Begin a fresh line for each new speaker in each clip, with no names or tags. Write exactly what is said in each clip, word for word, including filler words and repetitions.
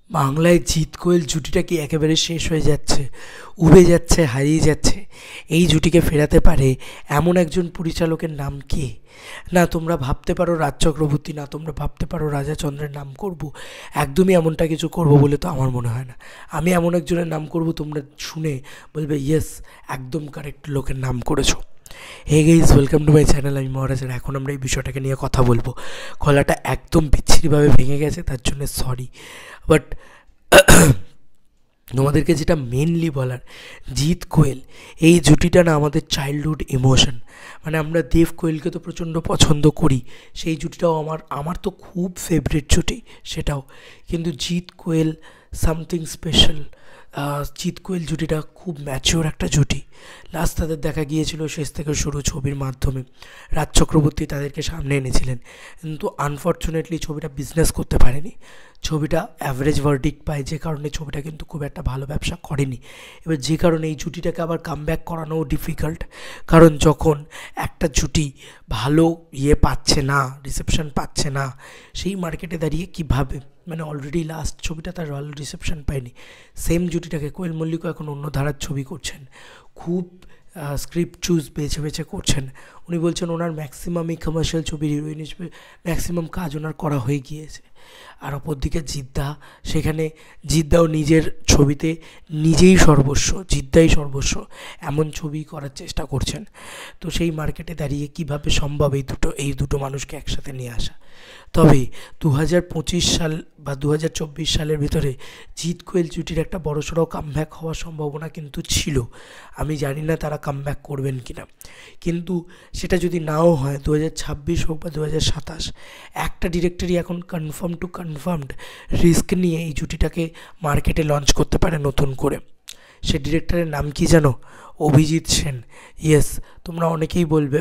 বাংলায় জিৎ কোয়েল জুটিটা কি একেবারে শেষ হয়ে যাচ্ছে, উবে যাচ্ছে, হারিয়ে যাচ্ছে? এই জুটিকে ফেরাতে পারে এমন একজন পরিচালকের নাম কে? না তোমরা ভাবতে পারো রাজ চক্রবর্তী, না তোমরা ভাবতে পারো রাজা চন্দ্রের নাম করব। একদমই এমনটা কিছু করব বলে তো আমার মনে হয় না। আমি এমন একজনের নাম করব তোমরা শুনে বলবে ইয়েস, একদম কারেক্ট লোকের নাম করেছো। Hey guys, welcome to my channel. আমি মহারাজ, আর এখন আমরা এই বিষয়টাকে নিয়ে কথা বলবো। গলাটা একদম বিচ্ছিরিভাবে ভেঙে গেছে, তার জন্য সরি। বাট তোমাদেরকে যেটা মেনলি বলার, জিৎ কোয়েল এই জুটিটা না আমাদের চাইল্ডহুড ইমোশন। মানে আমরা দেব কোয়েলকে তো প্রচণ্ড পছন্দ করি, সেই জুটিটাও আমার আমার তো খুব ফেভারিট জুটি সেটাও। কিন্তু জিৎ কোয়েল সামথিং স্পেশাল। জিৎ কোয়েল জুটিটা খুব ম্যাচিওর একটা জুটি। লাস্ট তাদের দেখা গিয়েছিল শেষ থেকে শুরু ছবির মাধ্যমে। রাজ চক্রবর্তী তাদেরকে সামনে এনেছিলেন, কিন্তু আনফর্চুনেটলি ছবিটা বিজনেস করতে পারেনি। ছবিটা অ্যাভারেজ ভার্ডিক্ট পায়, যে কারণে ছবিটা কিন্তু খুব একটা ভালো ব্যবসা করেনি। এবার যে কারণে এই জুটিটাকে আবার কামব্যাক করানোও ডিফিকাল্ট। কারণ যখন একটা জুটি ভালো ইয়ে পাচ্ছে না, রিসেপশন পাচ্ছে না, সেই মার্কেটে দাঁড়িয়ে কীভাবে, মানে অলরেডি লাস্ট ছবিটা তার ভালো রিসেপশন পায়নি, সেম জুটিটাকে কোয়েল মল্লিকও এখন অন্য ধারার ছবি করছেন, খুব স্ক্রিপ্ট চুজ বেছে বেছে করছেন। উনি বলছেন ওনার ম্যাক্সিমামই কমার্শিয়াল ছবির হিরোইন হিসেবে ম্যাক্সিমাম কাজ ওনার করা হয়ে গিয়েছে। আর অপরদিকে জিদ্দা, সেখানে জিদ্দাও নিজের ছবিতে নিজেই সর্বস্ব, জিদ্দাই সর্বস্ব এমন ছবি করার চেষ্টা করছেন। তো সেই মার্কেটে দাঁড়িয়ে কীভাবে সম্ভব এই দুটো এই দুটো মানুষকে একসাথে নিয়ে আসা? তবে দু হাজার পঁচিশ সাল বা দু হাজার চব্বিশ সালের ভিতরে জিৎ কোয়েল জুটির একটা বড়সড় কামব্যাক হওয়ার সম্ভাবনা কিন্তু ছিল। আমি জানি না তারা কামব্যাক করবেন কি না, কিন্তু সেটা যদি নাও হয় দু হাজার ছাব্বিশ হোক বা দু হাজার সাতাশ, একটা ডিরেক্টরই এখন কনফার্ম টু কনফার্মড রিস্ক নিয়ে এই জুটিটাকে মার্কেটে লঞ্চ করতে পারে নতুন করে। সে ডিরেক্টরের নাম কি জানো? অভিজিৎ সেন। ইয়েস, তোমরা অনেকেই বলবে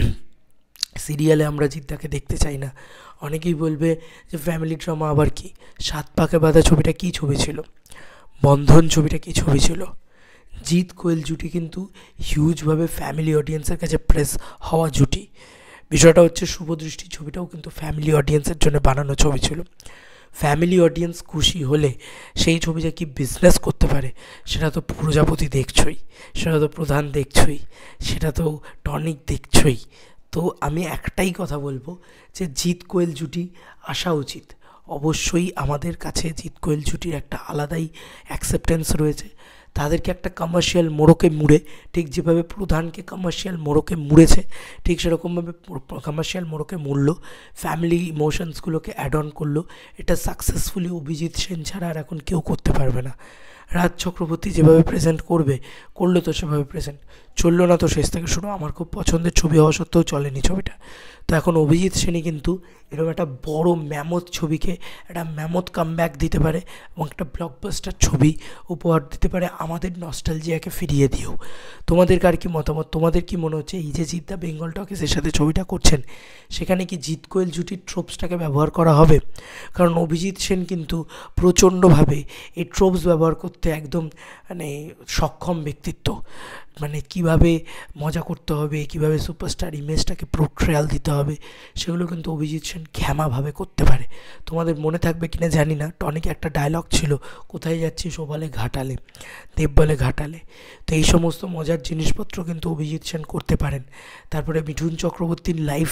সিরিয়ালে আমরা জিদ্দাকে দেখতে চাই না, অনেকেই বলবে যে ফ্যামিলি ড্রামা আবার কি, সাত পাকে বাঁধা ছবিটা কী ছবি ছিল, বন্ধন ছবিটা কী ছবি ছিল। জিৎ কোয়েল জুটি কিন্তু হিউজভাবে ফ্যামিলি অডিয়েন্সের কাছে প্রেস হওয়া জুটি। বিষয়টা হচ্ছে শুভদৃষ্টি ছবিটাও কিন্তু ফ্যামিলি অডিয়েন্সের জন্য বানানো ছবি ছিল। ফ্যামিলি অডিয়েন্স খুশি হলে সেই ছবিটা কি বিজনেস করতে পারে সেটা তো প্রজাপতি দেখছই, সেটা তো প্রধান দেখছই, সেটা তো টনিক দেখছই। তো আমি একটাই কথা বলবো যে জিৎ কোয়েল জুটি আসা উচিত। অবশ্যই আমাদের কাছে জিৎ কোয়েল জুটির একটা আলাদাই অ্যাকসেপ্টেন্স রয়েছে। তাদেরকে একটা কমার্শিয়াল মোড়কে মুড়ে, ঠিক যেভাবে প্রধানকে কমার্শিয়াল মোড়কে মুড়েছে, ঠিক সেরকমভাবে কমার্শিয়াল মোড়কে মুড়লো, ফ্যামিলি ইমোশনসগুলোকে অ্যাড অন করলো। এটা সাকসেসফুলি অভিজিৎ সেন ছাড়া আর এখন কেউ করতে পারবে না। রাজ চক্রবর্তী যেভাবে প্রেজেন্ট করবে, করলো তো সেভাবে প্রেজেন্ট, চললো না তো শেষ থেকে শুরু। আমার খুব পছন্দের ছবি হওয়া সত্ত্বেও চলেনি ছবিটা। তো এখন অভিজিৎ সেনই কিন্তু এরকম একটা বড় ম্যামথ ছবিকে একটা ম্যামথ কামব্যাক দিতে পারে এবং একটা ব্লকবাস্টার ছবি উপহার দিতে পারে, আমাদের নস্টালজিয়াকে ফিরিয়ে দিও। তোমাদের কার কি মতামত? তোমাদের কি মনে হচ্ছে এই যে জিদ্দা বেঙ্গল টকিজের সাথে ছবিটা করছেন, সেখানে কি জিৎ কোয়েল জুটির ট্রোপসটাকে ব্যবহার করা হবে? কারণ অভিজিৎ সেন কিন্তু প্রচণ্ডভাবে এই ট্রোপস ব্যবহার করতে একদম মানে সক্ষম ব্যক্তিত্ব। মানে কিভাবে মজা করতে হবে, কিভাবে সুপারস্টার ইমেজটাকে পোর্ট্রেয়াল দিতে হবে, সেগুলো কিন্তু অভিজিৎ সেন ঘ্যামাভাবে করতে পারে। তোমাদের মনে থাকবে কিনা জানি না, টনিকে একটা ডায়লগ ছিল, কোথায় যাচ্ছিস ও বলে ঘাটালে, দেব বলে ঘাটালে। তো এই সমস্ত মজার জিনিসপত্র কিন্তু অভিজিৎ সেন করতে পারেন। তারপরে মিঠুন চক্রবর্তীর লাইফ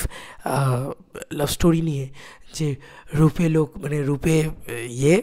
লাভ স্টোরি নিয়ে, যে রূপে লোক মানে রূপে ইয়ে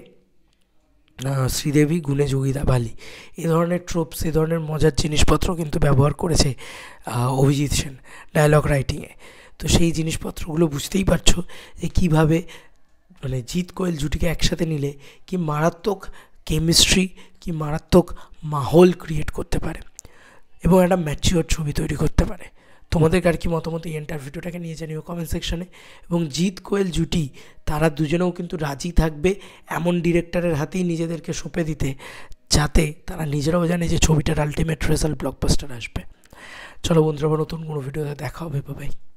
শ্রীদেবী গুণে যোগিতা বালি, এ ধরনের ট্রোপস, এ ধরনের মজার জিনিসপত্র কিন্তু ব্যবহার করেছে অভিজিৎ সেন ডায়লগ রাইটিংয়ে। তো সেই জিনিসপত্রগুলো বুঝতেই পারছো যে কীভাবে মানে জিৎ কোয়েল জুটিকে একসাথে নিলে কি মারাত্মক কেমিস্ট্রি, কি মারাত্মক মাহল ক্রিয়েট করতে পারে এবং একটা ম্যাচিওর ছবি তৈরি করতে পারে। তোমাদের আর কি মতামত এই এন্টার ভিডিওটাকে নিয়ে জানিও কমেন্ট সেকশনে। এবং জিৎ কোয়েল জুটি তারা দুজনেও কিন্তু রাজি থাকবে এমন ডিরেক্টরের হাতেই নিজেদেরকে সঁপে দিতে, যাতে তারা নিজেরাও জানে যে ছবিটার আলটিমেট রেজাল্ট ব্লকবাস্টার আসবে। চলো বন্ধুরা, নতুন কোনো ভিডিওতে দেখা হবে, বাই।